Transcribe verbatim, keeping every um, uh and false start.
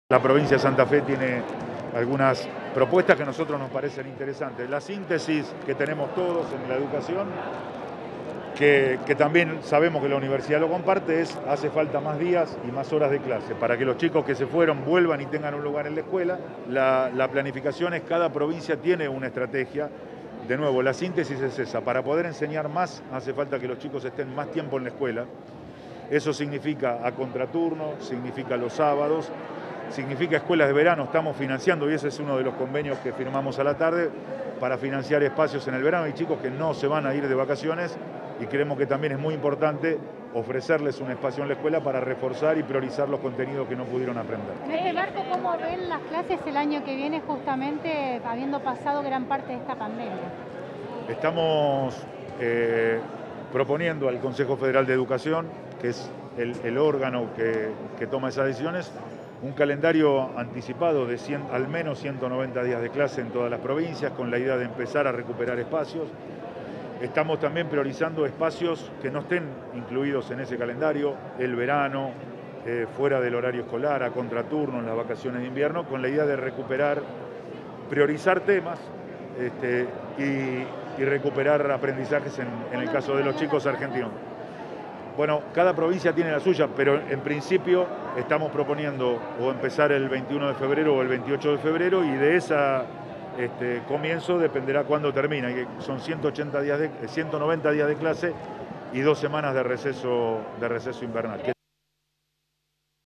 La provincia de Santa Fe tiene algunas propuestas que a nosotros nos parecen interesantes. La síntesis que tenemos todos en la educación, que, que también sabemos que la universidad lo comparte, es hace falta más días y más horas de clase para que los chicos que se fueron vuelvan y tengan un lugar en la escuela. La, la planificación es cada provincia tiene una estrategia. De nuevo, la síntesis es esa. Para poder enseñar más hace falta que los chicos estén más tiempo en la escuela. Eso significa a contraturno, significa los sábados, significa escuelas de verano. Estamos financiando, y ese es uno de los convenios que firmamos a la tarde, para financiar espacios en el verano. Hay chicos que no se van a ir de vacaciones y creemos que también es muy importante ofrecerles un espacio en la escuela para reforzar y priorizar los contenidos que no pudieron aprender. Desde Barco, ¿cómo ven las clases el año que viene, justamente habiendo pasado gran parte de esta pandemia? Estamos eh, proponiendo al Consejo Federal de Educación, que es el, el órgano que, que toma esas decisiones, un calendario anticipado de cien, al menos ciento noventa días de clase en todas las provincias, con la idea de empezar a recuperar espacios. Estamos también priorizando espacios que no estén incluidos en ese calendario, el verano, eh, fuera del horario escolar, a contraturno, en las vacaciones de invierno, con la idea de recuperar, priorizar temas este, y, y recuperar aprendizajes en, en el caso de los chicos argentinos. Bueno, cada provincia tiene la suya, pero en principio estamos proponiendo o empezar el veintiuno de febrero o el veintiocho de febrero, y de ese este, comienzo dependerá cuándo termina, que son ciento ochenta días de, ciento noventa días de clase y dos semanas de receso, de receso invernal.